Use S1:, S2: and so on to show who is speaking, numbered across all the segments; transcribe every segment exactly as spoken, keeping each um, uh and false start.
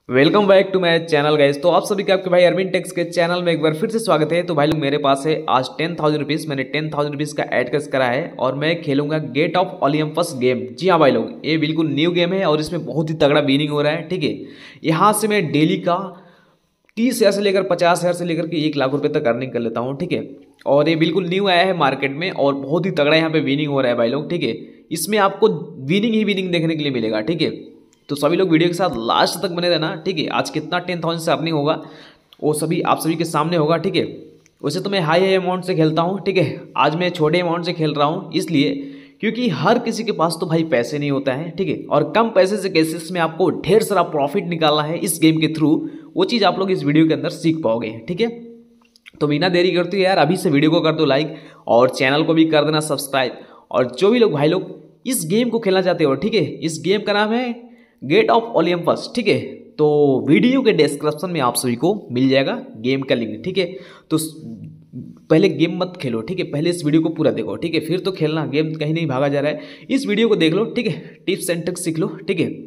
S1: Welcome back to my channel guys. तो आप सभी का आपके भाई अरविंद टेक्स के चैनल में एक बार फिर से स्वागत है। तो भाई लोग मेरे पास है आज टेन थाउजेंड रुपीज़ मैंने टेन थाउजेंड रुपीज़ का एड कैश करा है और मैं खेलूंगा गेट ऑफ ओलंपस गेम। जी हाँ भाई लोग, ये बिल्कुल न्यू गेम है और इसमें बहुत ही तगड़ा विनिंग हो रहा है। ठीक है, यहाँ से मैं डेली का तीस हज़ार से लेकर पचास हज़ार से लेकर के एक लाख रुपए तक अर्निंग कर लेता हूँ। ठीक है, और ये बिल्कुल न्यू आया है मार्केट में और बहुत ही तगड़ा यहाँ पे विनिंग हो रहा है भाई लोग। ठीक है, इसमें आपको विनिंग ही विनिंग देखने के लिए मिलेगा। ठीक है, तो सभी लोग वीडियो के साथ लास्ट तक बने रहना। ठीक है, आज कितना टेन थाउजेंड से अर्निंग होगा वो सभी आप सभी के सामने होगा। ठीक है, वैसे तो मैं हाई हाई अमाउंट से खेलता हूँ। ठीक है, आज मैं छोटे अमाउंट से खेल रहा हूँ इसलिए क्योंकि हर किसी के पास तो भाई पैसे नहीं होता है। ठीक है, और कम पैसे से कैसे इसमें आपको ढेर सारा प्रॉफिट निकालना है इस गेम के थ्रू, वो चीज़ आप लोग इस वीडियो के अंदर सीख पाओगे। ठीक है, तो बिना देरी करते हुए यार अभी से वीडियो को कर दो लाइक और चैनल को भी कर देना सब्सक्राइब। और जो भी लोग भाई लोग इस गेम को खेलना चाहते हो, ठीक है, इस गेम का नाम है गेट ऑफ ओलंपस। ठीक है, तो वीडियो के डिस्क्रिप्शन में आप सभी को मिल जाएगा गेम का लिंक। ठीक है, तो पहले गेम मत खेलो। ठीक है, पहले इस वीडियो को पूरा देखो। ठीक है, फिर तो खेलना, गेम कहीं नहीं भागा जा रहा है। इस वीडियो को देख लो। ठीक है, टिप्स एंड ट्रिक्स सीख लो। ठीक है,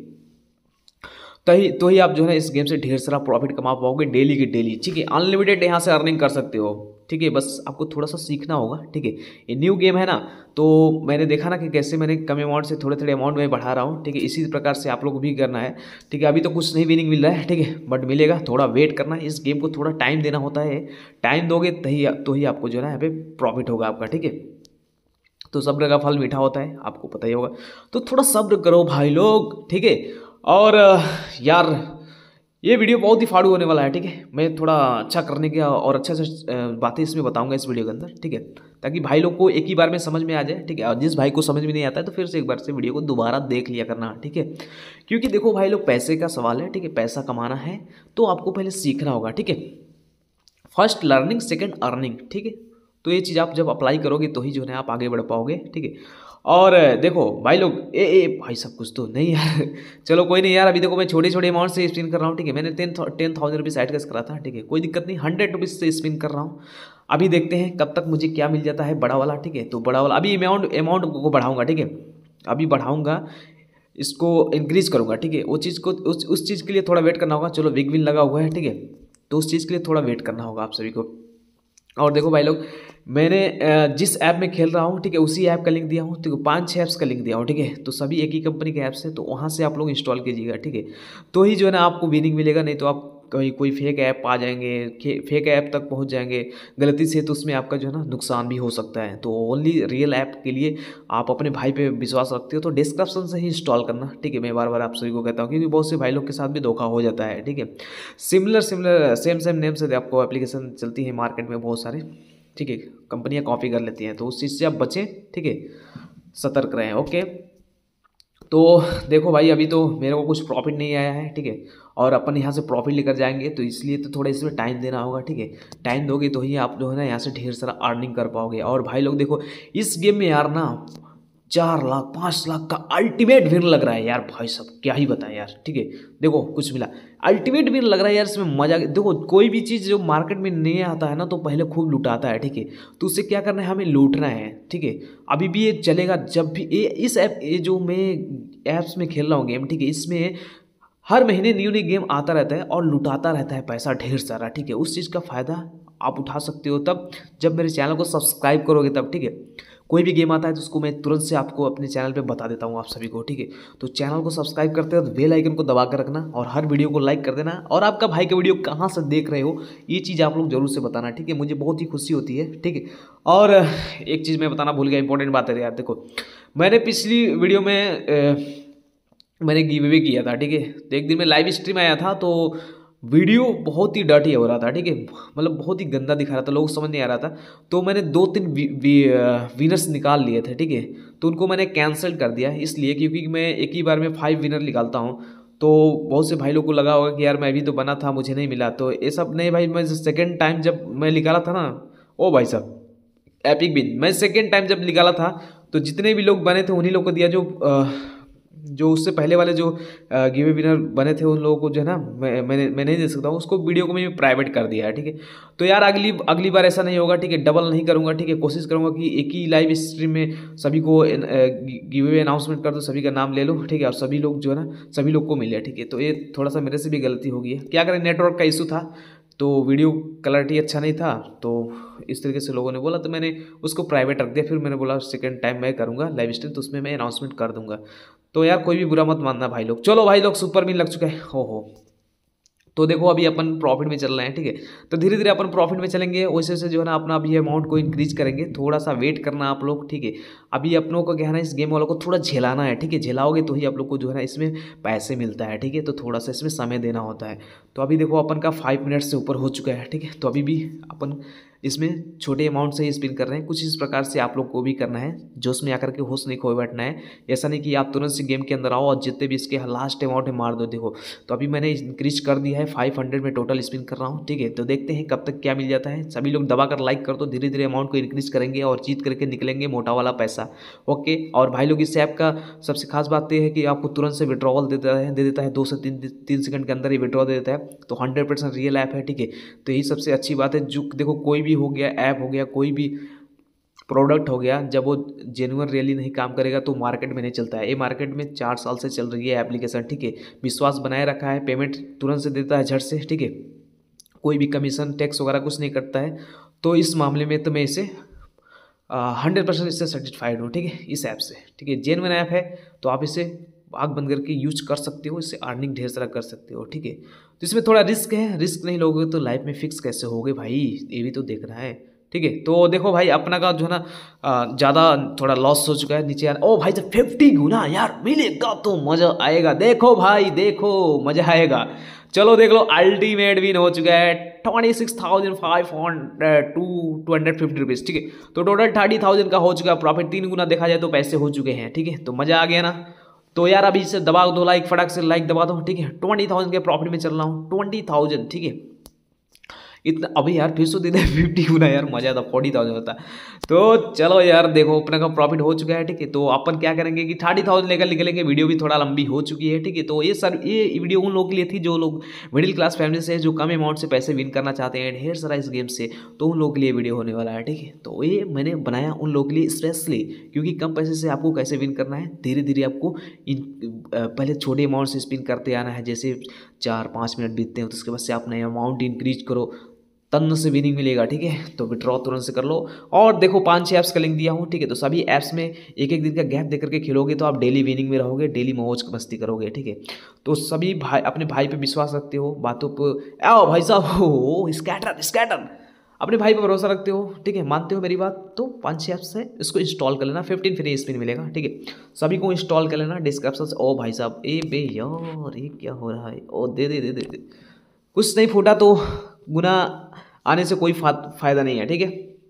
S1: तो ही तो ही आप जो है इस गेम से ढेर सारा प्रॉफिट कमा पाओगे डेली की डेली। ठीक है, अनलिमिटेड यहाँ से अर्निंग कर सकते हो। ठीक है, बस आपको थोड़ा सा सीखना होगा। ठीक है, ये न्यू गेम है ना, तो मैंने देखा ना कि कैसे मैंने कम अमाउंट से थोड़े थोड़े अमाउंट में बढ़ा रहा हूँ। ठीक है, इसी प्रकार से आप लोग को भी करना है। ठीक है, अभी तो कुछ नहीं विनिंग मिल रहा है। ठीक है, बट मिलेगा, थोड़ा वेट करना है। इस गेम को थोड़ा टाइम देना होता है, टाइम दोगे तही तो ही आपको जो है ना यहाँ पे प्रॉफिट होगा आपका। ठीक है, तो सब्र का फल मीठा होता है, आपको पता ही होगा। तो थोड़ा सब्र करो भाई लोग। ठीक है, और यार ये वीडियो बहुत ही फाड़ू होने वाला है। ठीक है, मैं थोड़ा अच्छा करने के और अच्छा से बातें इसमें बताऊंगा इस वीडियो के अंदर। ठीक है, ताकि भाई लोग को एक ही बार में समझ में आ जाए। ठीक है, और जिस भाई को समझ में नहीं आता है तो फिर से एक बार से वीडियो को दोबारा देख लिया करना। ठीक है, क्योंकि देखो भाई लोग, पैसे का सवाल है। ठीक है, पैसा कमाना है तो आपको पहले सीखना होगा। ठीक है, फर्स्ट लर्निंग सेकेंड अर्निंग। ठीक है, तो ये चीज़ आप जब अप्लाई करोगे तो ही जो है आप आगे बढ़ पाओगे। ठीक है, और देखो भाई लोग, ए ए भाई सब कुछ तो नहीं यार चलो कोई नहीं यार, अभी देखो मैं छोटे छोटे अमाउंट से स्पिन कर रहा हूँ। ठीक है, मैंने ten ten thousand rupees side cash करा था। ठीक है, कोई दिक्कत नहीं, हंड्रेड रुपीज़ से स्पिन कर रहा हूँ। अभी देखते हैं कब तक मुझे क्या मिल जाता है बड़ा वाला। ठीक है, तो बड़ा वाला अभी अमाउंट अमाउंट को बढ़ाऊंगा। ठीक है, अभी बढ़ाऊंगा, इसको इंक्रीज करूँगा। ठीक है, वो चीज़ को उस उस चीज़ के लिए थोड़ा वेट करना होगा। चलो बिग विन लगा हुआ है। ठीक है, तो उस चीज़ के लिए थोड़ा वेट करना होगा आप सभी को। और देखो भाई लोग, मैंने जिस ऐप में खेल रहा हूँ, ठीक है, उसी ऐप का लिंक दिया हूँ। ठीक है, पांच छह ऐप्स का लिंक दिया हूँ। ठीक है, तो सभी एक ही कंपनी के ऐप्स है, तो वहाँ से आप लोग इंस्टॉल कीजिएगा। ठीक है, तो ही जो है ना आपको विनिंग मिलेगा, नहीं तो आप कहीं कोई फेक ऐप आ जाएंगे, फेक ऐप तक पहुँच जाएंगे गलती से, तो उसमें आपका जो है ना नुकसान भी हो सकता है। तो ओनली रियल ऐप के लिए आप अपने भाई पे विश्वास रखते हो तो डिस्क्रिप्शन से ही इंस्टॉल करना। ठीक है, मैं बार बार आप सभी को कहता हूँ क्योंकि बहुत से भाई लोग के साथ भी धोखा हो जाता है। ठीक है, similar similar same same name से आपको एप्लीकेशन चलती है मार्केट में बहुत सारे। ठीक है, कंपनियां कॉपी कर लेती हैं, तो उस चीज़ से आप बचें। ठीक है, सतर्क रहें। ओके, तो देखो भाई, अभी तो मेरे को कुछ प्रॉफिट नहीं आया है। ठीक है, और अपन यहाँ से प्रॉफिट लेकर जाएंगे, तो इसलिए तो थोड़ा इसमें टाइम देना होगा। ठीक है, टाइम दोगे तो ही आप जो है ना यहाँ से ढेर सारा अर्निंग कर पाओगे। और भाई लोग देखो, इस गेम में यार ना चार लाख पाँच लाख का अल्टीमेट विन लग रहा है यार। भाई सब क्या ही बताएं यार। ठीक है, देखो कुछ मिला, अल्टीमेट विन लग रहा है यार, इसमें मजा। देखो कोई भी चीज़ जो मार्केट में नहीं आता है ना, तो पहले खूब लुटाता है। ठीक है, तो उससे क्या करना है, हमें लूटना है। ठीक है, अभी भी ये चलेगा जब भी ये इस ऐप ये जो मैं ऐप्स में खेल रहा हूँ गेम, ठीक है, इसमें हर महीने न्यू न्यू गेम आता रहता है और लुटाता रहता है पैसा ढेर सारा। ठीक है, उस चीज़ का फ़ायदा आप उठा सकते हो तब जब मेरे चैनल को सब्सक्राइब करोगे तब। ठीक है, कोई भी गेम आता है तो उसको मैं तुरंत से आपको अपने चैनल पे बता देता हूँ आप सभी को। ठीक है, तो चैनल को सब्सक्राइब करते हो तो बेल आइकन को दबा कर रखना और हर वीडियो को लाइक कर देना। और आपका भाई का वीडियो कहाँ से देख रहे हो ये चीज़ आप लोग जरूर से बताना। ठीक है, मुझे बहुत ही खुशी होती है। ठीक है, और एक चीज़ मैं बताना भूल गया, इंपॉर्टेंट बात है यार। देखो मैंने पिछली वीडियो में ए, मैंने गिव अवे किया था। ठीक है, तो एक दिन में लाइव स्ट्रीम आया था, तो वीडियो बहुत ही डर्टी हो रहा था। ठीक है, मतलब बहुत ही गंदा दिखा रहा था, लोग समझ नहीं आ रहा था। तो मैंने दो तीन वी, वी, विनर्स निकाल लिए थे। ठीक है, तो उनको मैंने कैंसिल कर दिया, इसलिए क्योंकि मैं एक ही बार में फाइव विनर निकालता हूँ। तो बहुत से भाई लोग को लगा होगा कि यार मैं भी तो बना था, मुझे नहीं मिला। तो ये सब नहीं भाई, मैं सेकेंड टाइम जब मैं निकाला था ना, ओ भाई साहब एपिक विन, मैं सेकेंड टाइम जब निकाला था तो जितने भी लोग बने थे उन्हीं लोग को दिया जो आ, जो उससे पहले वाले जो गिवे विनर बने थे उन लोगों को जो है ना मैं मैंने मैं नहीं दे सकता हूँ, उसको वीडियो को मैं प्राइवेट कर दिया है, ठीक है। तो यार अगली अगली बार ऐसा नहीं होगा, ठीक है, डबल नहीं करूँगा, ठीक है। कोशिश करूँगा कि एक ही लाइव स्ट्रीम में सभी को गिवे अनाउंसमेंट कर दो, सभी का नाम ले लो, ठीक है, और सभी लोग जो है ना सभी लोग को मिले, ठीक है। तो ये थोड़ा सा मेरे से भी गलती हो गई है, क्या करें, नेटवर्क का इशू था, तो वीडियो क्लैरिटी अच्छा नहीं था, तो इस तरीके से लोगों ने बोला, तो मैंने उसको प्राइवेट रख दिया। फिर मैंने बोला सेकंड टाइम मैं करूँगा लाइव स्ट्रीम, तो उसमें मैं अनाउंसमेंट कर दूंगा। तो यार कोई भी बुरा मत मानना भाई लोग। चलो भाई लोग, सुपर मिल लग चुका है, हो हो तो देखो अभी अपन प्रॉफिट में चल रहे हैं, ठीक है। तो धीरे धीरे अपन प्रॉफिट में चलेंगे, वैसे वैसे जो है ना अपना अभी अमाउंट को इंक्रीज करेंगे। थोड़ा सा वेट करना आप लोग, ठीक है। अभी अपनों को क्या है ना, इस गेम वालों को थोड़ा झेलाना है, ठीक है। झेलाओगे तो ही आप लोग को जो है ना इसमें पैसे मिलता है, ठीक है। तो थोड़ा सा इसमें समय देना होता है। तो अभी देखो अपन का फाइव मिनट से ऊपर हो चुका है, ठीक है। तो अभी भी अपन इसमें छोटे अमाउंट से ही स्पिन कर रहे हैं। कुछ इस प्रकार से आप लोग को भी करना है, जोश में आकर के होश नहीं खोए बैठना है। ऐसा नहीं कि आप तुरंत से गेम के अंदर आओ और जितने भी इसके लास्ट अमाउंट है मार दो। देखो तो अभी मैंने इंक्रीज कर दिया है, फाइव हंड्रेड में टोटल स्पिन कर रहा हूँ, ठीक है। तो देखते हैं कब तक क्या मिल जाता है। सभी लोग दबा कर लाइक कर दो, धीरे धीरे अमाउंट को इंक्रीज करेंगे और जीत करके निकलेंगे मोटा वाला पैसा, ओके। और भाई लोग इस ऐप का सबसे खास बात यह है कि आपको तुरंत से विड्रॉवल देता है दे देता है दो से तीन तीन सेकंड के अंदर ही विड्रॉ दे देता है। तो हंड्रेड परसेंट रियल ऐप है, ठीक है। तो यही सबसे अच्छी बात है। जो देखो कोई भी हो गया ऐप हो गया, कोई भी प्रोडक्ट हो गया, जब वो जेन्युइन रियली नहीं काम करेगा तो मार्केट में नहीं चलता है। ये मार्केट में चार साल से चल रही है एप्लीकेशन, ठीक है। विश्वास बनाए रखा है, पेमेंट तुरंत से देता है झट से, ठीक है। कोई भी कमीशन टैक्स वगैरह कुछ नहीं करता है। तो इस मामले में तो मैं इसे हंड्रेड परसेंट इससे सेटिस्फाइड हूँ, ठीक है, इस ऐप से, ठीक है। जेन्युइन ऐप है तो आप इसे आग बंद करके यूज कर सकते हो, इससे अर्निंग ढेर सारा कर सकते हो, ठीक है। तो इसमें थोड़ा रिस्क है, रिस्क नहीं लोगे तो लाइफ में फिक्स कैसे होगे भाई, ये भी तो देखना है, ठीक है। तो देखो भाई अपना का जो है ना ज़्यादा थोड़ा लॉस हो चुका है, नीचे यार ओ भाई जब फिफ्टी गुना यार मिलेगा तो मज़ा आएगा। देखो भाई देखो मज़ा आएगा। चलो देख लो अल्टीमेट विन हो चुका है twenty six thousand five hundred two two hundred fifty rupees, ठीक है। तो टोटल थर्टी थाउजेंड का हो चुका है प्रॉफिट, तीन गुना देखा जाए तो पैसे हो चुके हैं, ठीक है। तो मज़ा आ गया ना। तो यार अभी इसे दबा दो लाइक, फटाक से लाइक दबा दो, ठीक है। ट्वेंटी थाउजेंड के प्रॉफिट में चल रहा हूँ, ट्वेंटी थाउजेंड, ठीक है। इतना अभी यार फिर सौ दे दे फिफ्टी गुना, यार मजा आता, फोर्टी थाउजेंड होता। तो चलो यार देखो अपने का प्रॉफिट हो चुका है, ठीक है। तो अपन क्या करेंगे कि थर्टी थाउजेंड लेकर निकलेंगे। वीडियो भी थोड़ा लंबी हो चुकी है, ठीक है। तो ये सर ये वीडियो उन लोगों के लिए थी जो लोग मिडिल क्लास फैमिली से, जो कम अमाउंट से पैसे विन करना चाहते हैं ढेर सारा इस गेम से, तो उन लोगों के लिए वीडियो होने वाला है, ठीक है। तो ये मैंने बनाया उन लोगों के लिए स्पेशली, क्योंकि कम पैसे से आपको कैसे विन करना है, धीरे धीरे आपको इन पहले छोटे अमाउंट से स्पिन करते आना है। जैसे चार पाँच मिनट बीतते हैं तो उसके बाद से अपना अमाउंट इंक्रीज करो, तन से विनिंग मिलेगा, ठीक है। तो विड्रॉ तुरंत से कर लो। और देखो पांच छह ऐप्स का लिंक दिया हूँ, ठीक है। तो सभी ऐप्स में एक एक दिन का गैप देकर के खेलोगे तो आप डेली विनिंग में रहोगे, डेली मौज मस्ती करोगे, ठीक है। तो सभी भाई अपने भाई पे विश्वास रखते हो, बातों पर आओ भाई साहब हो स्कैटर स्कैटर अपने भाई पे भरोसा रखते हो, ठीक है, मानते हो मेरी बात, तो पाँच छः ऐप्स है इसको इंस्टॉल कर लेना, फिफ्टीन फ्री स्पिन मिलेगा, ठीक है। सभी को इंस्टॉल कर लेना डिस्क्रिप्शन से। ओ भाई साहब ए बे यार ये क्या हो रहा है, ओ दे दे दे दे दे कुछ नहीं फूटा तो गुना आने से कोई फायदा नहीं है, ठीक है।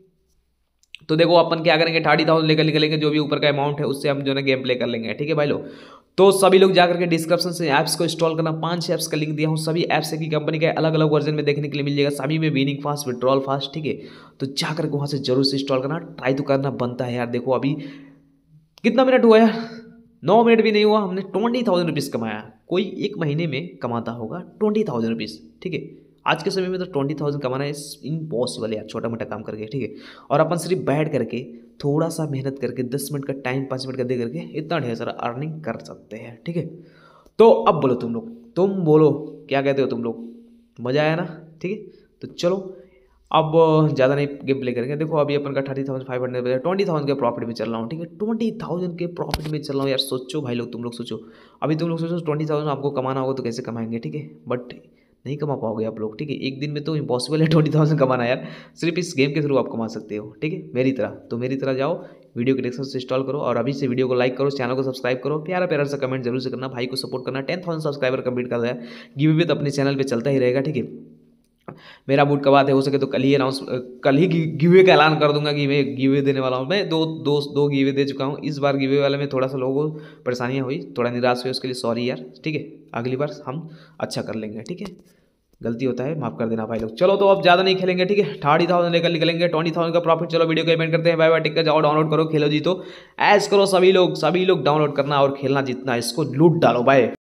S1: तो देखो अपन क्या करेंगे, थर्टी थाउजेंड लेकर निकलेंगे, जो भी ऊपर का अमाउंट है उससे हम जो है गेम प्ले कर लेंगे, ठीक है भाई लोग। तो सभी लोग जाकर के डिस्क्रिप्शन से ऐप्स को इंस्टॉल करना, पांच ऐप्स का लिंक दिया हूँ, सभी ऐप्स की कंपनी का अलग अलग वर्जन में देखने के लिए मिल जाएगा, सभी में विनिंग फास्ट विड्रॉल फास्ट, ठीक है। तो जाकर के वहाँ से जरूर से इंस्टॉल करना, ट्राई तो करना बनता है यार। देखो अभी कितना मिनट हुआ यार, नौ मिनट भी नहीं हुआ, हमने ट्वेंटी थाउजेंड रुपीज़ कमाया। कोई एक महीने में कमाता होगा ट्वेंटी थाउजेंड रुपीज़, ठीक है। आज के समय में तो ट्वेंटी थाउजेंड कमाना इम्पॉसिबल है यार, छोटा मोटा काम करके, ठीक है। और अपन सिर्फ बैठ करके थोड़ा सा मेहनत करके दस मिनट का टाइम पाँच मिनट का दे करके इतना ढेर सारा अर्निंग कर सकते हैं, ठीक है। तो अब बोलो तुम लोग, तुम बोलो क्या कहते हो तुम लोग, मज़ा आया ना, ठीक है। तो चलो अब ज़्यादा नहीं गेम प्ले करेंगे। देखो अभी अपन का thirty thousand five hundred twenty thousand के प्रॉफिट में चल रहा हूँ, ठीक है। ट्वेंटी थाउजेंड के प्रॉफिट में चल रहा हूँ यार। सोचो भाई लोग, तुम लोग सोचो, अभी तुम लोग सोचो ट्वेंटी थाउजेंड आपको कमाना होगा तो कैसे कमाएंगे, ठीक है। बट नहीं कमा पाओगे आप लोग, ठीक है। एक दिन में तो इम्पॉसिबल है ट्वेंटी थाउजेंड कमाना यार, सिर्फ इस गेम के थ्रू आप कमा सकते हो, ठीक है, मेरी तरह। तो मेरी तरह जाओ, वीडियो के डिस्क्रिप्शन से इंस्टॉल करो और अभी से वीडियो को लाइक करो, चैनल को सब्सक्राइब करो, प्यारा प्यारा सा कमेंट जरूर से करना, भाई को सपोर्ट करना। टेन थाउजेंड सब्सक्राइबर कंप्लीट कर दिया, गिव अवे तो अपने चैनल पर चलता ही रहेगा, ठीक है। मेरा मूड का बात है, हो सके तो कल ही अनाउंस कल ही गिवे का ऐलान कर दूंगा कि मैं गिवे देने वाला हूँ। मैं दो दो दो गिवे दे चुका हूँ, इस बार गिवे वाले में थोड़ा सा लोगों को परेशानियाँ हुई, थोड़ा निराश हुई, उसके लिए सॉरी यार, ठीक है। अगली बार हम अच्छा कर लेंगे, ठीक है। गलती होता है, माफ कर देना भाई लोग। चलो तो अब ज्यादा नहीं खेलेंगे, ठीक है, थर्टी थाउजेंड लेकर निकलेंगे, ट्वेंटी थाउजेंड का प्रॉफिट। चलो वीडियो को पेमेंट करते हैं, बाय बाय, टिक कर जाओ, डाउनलोड करो, खेलो जी तो ऐश करो सभी लोग, सभी लोग डाउनलोड करना और खेलना, जितना इसको लूट डालो, बाय।